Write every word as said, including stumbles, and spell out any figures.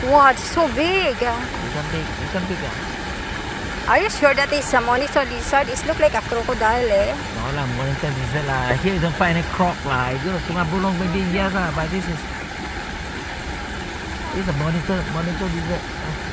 Wow, it's so big. This one big. This one big. Ah. Are you sure that it's a monitor lizard? It looks like a crocodile, eh? No lah, monitor lizard lah. Here you don't find a croc lah. Itu cuma burung maybe yes lah. But this is this is a monitor monitor lizard.